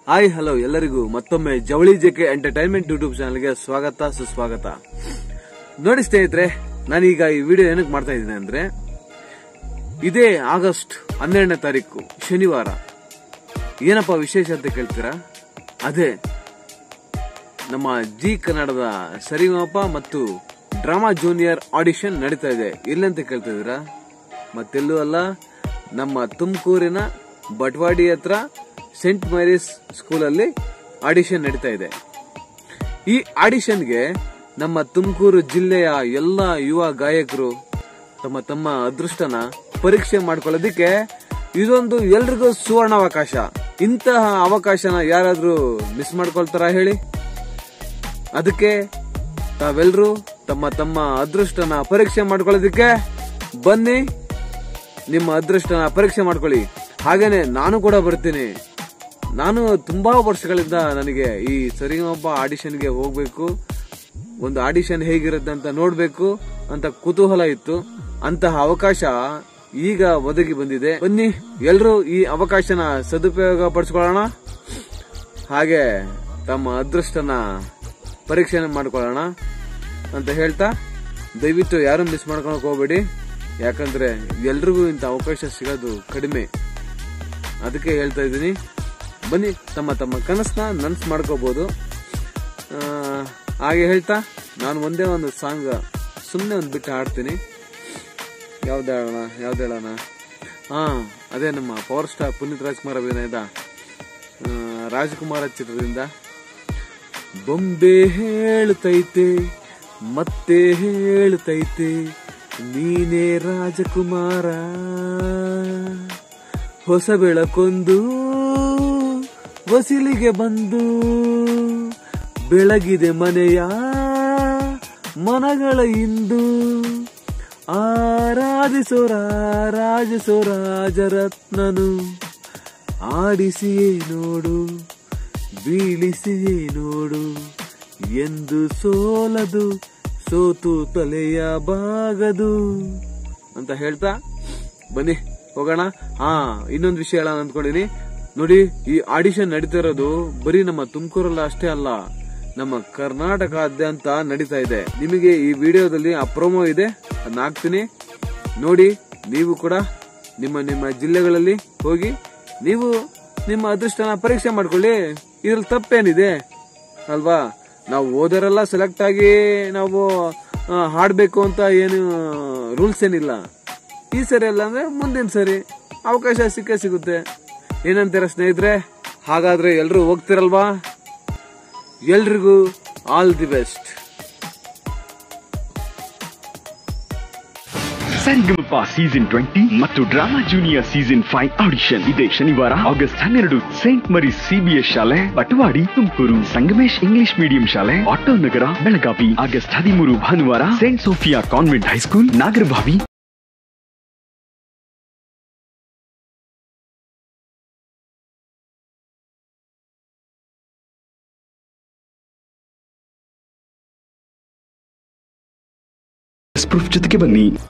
Hi hello ಎಲ್ಲರಿಗೂ ಮತ್ತೊಮ್ಮೆ ಜವಳಿ ಜೆಕೆ ಎಂಟರ್ಟೈನ್ಮೆಂಟ್ ಯೂಟ್ಯೂಬ್ ಚಾನಲ್ಗೆ ಸ್ವಾಗತ ಸುಸ್ವಾಗತ. ನೋಡಿ ಸ್ನೇಹಿತರೆ, ನಾನೀಗ ಈ ವಿಡಿಯೋ ಏನಕ್ಕೆ ಮಾಡ್ತಾ ಇದ್ದೀನಿ ಅಂದ್ರೆ, ಇದೇ ಆಗಸ್ಟ್ 12ನೇ ತಾರೀಕು ಶನಿವಾರ ಏನಪ್ಪಾ ವಿಶೇಷ ಅಂತ ಕೇಳ್ತೀರಾ? ಅದೇ ನಮ್ಮ ಜಿ ಕನ್ನಡದ ಸರಿಗಮಪ ಮತ್ತು ಡ್ರಾಮಾ ಜೂನಿಯರ್ ಆಡಿಷನ್ ನಡೀತಾ ಇದೆ. ಎಲ್ಲಂತ ಕೇಳ್ತಾ ಇದೀರಾ? ಮತ್ತೆಲ್ಲೂ ಅಲ್ಲ, ನಮ್ಮ ತುಮಕೂರಿನ ಬಟ್ವಾಡಿ ಹತ್ರ ಸೆಂಟ್ ಮೇರೀಸ್ ಸ್ಕೂಲಲ್ಲಿ ಆಡಿಷನ್ ನಡೀತಾ ಇದೆ. ಈ ಆಡಿಷನ್ಗೆ ನಮ್ಮ ತುಮಕೂರು ಜಿಲ್ಲೆಯ ಎಲ್ಲ ಯುವ ಗಾಯಕರು ತಮ್ಮ ತಮ್ಮ ಅದೃಷ್ಟನ ಪರೀಕ್ಷೆ ಮಾಡ್ಕೊಳ್ಳೋದಿಕ್ಕೆ ಇದೊಂದು ಎಲ್ರಿಗೂ ಸುವರ್ಣಾವಕಾಶ. ಇಂತಹ ಅವಕಾಶನ ಯಾರಾದ್ರೂ ಮಿಸ್ ಮಾಡ್ಕೊಳ್ತಾರ ಹೇಳಿ? ಅದಕ್ಕೆ ತಾವೆಲ್ಲರೂ ತಮ್ಮ ತಮ್ಮ ಅದೃಷ್ಟನ ಪರೀಕ್ಷೆ ಮಾಡ್ಕೊಳ್ಳೋದಿಕ್ಕೆ ಬನ್ನಿ, ನಿಮ್ಮ ಅದೃಷ್ಟನ ಪರೀಕ್ಷೆ ಮಾಡ್ಕೊಳ್ಳಿ. ಹಾಗೇನೆ ನಾನು ಕೂಡ ಬರ್ತೀನಿ. ನಾನು ತುಂಬಾ ವರ್ಷಗಳಿಂದ ನನಗೆ ಈ ಸರಿಗಮಪ ಆಡಿಷನ್ಗೆ ಹೋಗ್ಬೇಕು, ಒಂದು ಆಡಿಷನ್ ಹೇಗಿರುತ್ತೆ ಅಂತ ನೋಡ್ಬೇಕು ಅಂತ ಕುತೂಹಲ ಇತ್ತು. ಅಂತಹ ಅವಕಾಶ ಈಗ ಒದಗಿ ಬಂದಿದೆ. ಬನ್ನಿ, ಎಲ್ರೂ ಈ ಅವಕಾಶನ ಸದುಪಯೋಗ ಪಡಿಸ್ಕೊಳ್ಳೋಣ, ಹಾಗೆ ತಮ್ಮ ಅದೃಷ್ಟನ ಪರೀಕ್ಷೆ ಮಾಡ್ಕೊಳ್ಳೋಣ ಅಂತ ಹೇಳ್ತಾ, ದಯವಿಟ್ಟು ಯಾರು ಮಿಸ್ ಮಾಡ್ಕೊಳಕ್ ಹೋಗ್ಬೇಡಿ. ಯಾಕಂದ್ರೆ ಎಲ್ರಿಗೂ ಇಂಥ ಅವಕಾಶ ಸಿಗೋದು ಕಡಿಮೆ. ಅದಕ್ಕೆ ಹೇಳ್ತಾ ಇದ್ದೀನಿ, ಬನ್ನಿ, ತಮ್ಮ ತಮ್ಮ ಕನಸನ್ನ ನನಸು ಮಾಡ್ಕೋಬಹುದು. ಹಾಗೆ ಹೇಳ್ತಾ ನಾನು ಒಂದೇ ಒಂದು ಸಾಂಗ್ ಸುಮ್ಮನೆ ಒಂದು ಬಿಟ್ಟು ಹಾಡ್ತೀನಿ. ಯಾವ್ದು ಹೇಳೋಣ? ಅದೇ ನಮ್ಮ ಪವರ್ ಸ್ಟಾರ್ ಪುನೀತ್ ರಾಜ್ಕುಮಾರ್ ಅಭಿನಯದ ರಾಜಕುಮಾರ ಚಿತ್ರದಿಂದ ಬೊಂಬೆ ಹೇಳುತ್ತೈತೆ ಮತ್ತೆ ಹೇಳುತ್ತೈತೆ ನೀನೇ ರಾಜಕುಮಾರ, ಹೊಸ ಬೆಳಕೊಂದು ವಸಿಲಿಗೆ ಬಂದು ಬೆಳಗಿದೆ ಮನೆಯ ಮನಗಳ ಇಂದು, ಆರಾಧಿಸೋರ ರಾಜರತ್ನನು, ಆಡಿಸಿಯೇ ನೋಡು ಬೀಳಿಸಿಯೇ ನೋಡು, ಎಂದು ಸೋಲದು ಸೋತು ತಲೆಯ ಬಾಗದು ಅಂತ ಹೇಳ್ತಾ ಬನ್ನಿ ಹೋಗೋಣ. ಇನ್ನೊಂದು ವಿಷಯ ಹೇಳೋಣ ಅಂದ್ಕೊಂಡಿನಿ. ನೋಡಿ, ಈ ಆಡಿಷನ್ ನಡೀತಾ ಇರೋದು ಬರೀ ನಮ್ಮ ತುಮಕೂರಲ್ಲ ಅಷ್ಟೇ ಅಲ್ಲ, ನಮ್ಮ ಕರ್ನಾಟಕದಾದ್ಯಂತ ನಡೀತಾ ಇದೆ. ನಿಮಗೆ ಈ ವಿಡಿಯೋದಲ್ಲಿ ಆ ಪ್ರೋಮೋ ಇದೆ, ಅದನ್ನ ಹಾಕ್ತೀನಿ ನೋಡಿ. ನೀವು ಕೂಡ ನಿಮ್ಮ ನಿಮ್ಮ ಜಿಲ್ಲೆಗಳಲ್ಲಿ ಹೋಗಿ ನೀವು ನಿಮ್ಮ ಅದೃಷ್ಟನ ಪರೀಕ್ಷೆ ಮಾಡ್ಕೊಳ್ಳಿ. ಇದ್ರಲ್ಲಿ ತಪ್ಪೇನಿದೆ ಅಲ್ವಾ? ನಾವು ಓದೋರೆಲ್ಲ ಸೆಲೆಕ್ಟ್ ಆಗಿ ನಾವು ಹಾಡ್ಬೇಕು ಅಂತ ಏನು ರೂಲ್ಸ್ ಏನಿಲ್ಲ. ಈ ಸರಿ ಅಲ್ಲ ಅಂದ್ರೆ ಮುಂದಿನ ಸರಿ ಅವಕಾಶ ಸಿಕ್ಕೇ ಸಿಗುತ್ತೆ. ಏನಂತೀರ ಸ್ನೇಹಿತರೆ? ಹಾಗಾದ್ರೆ ಎಲ್ರು ಹೋಗ್ತಿರಲ್ವಾ? ಎಲ್ರಿಗೂ all the best. Sarigamapa season 20 ಮತ್ತು ಡ್ರಾಮಾ ಜೂನಿಯರ್ ಸೀಸನ್ 5 ಆಡಿಷನ್ ಇದೇ ಶನಿವಾರ ಆಗಸ್ಟ್ 12 ಸೈಂಟ್ ಮರೀಸ್ CBS ಶಾಲೆ ಬಟವಾಡಿ ತುಮಕೂರು, ಸಂಗಮೇಶ್ ಇಂಗ್ಲಿಷ್ ಮೀಡಿಯಂ ಶಾಲೆ ಆಟೋ ನಗರ ಬೆಳಗಾವಿ. ಆಗಸ್ಟ್ 13 ಭಾನುವಾರ saint Sophia convent high school Nagarbhavi. Proof ಜೊತೆಗೆ ಬನ್ನಿ.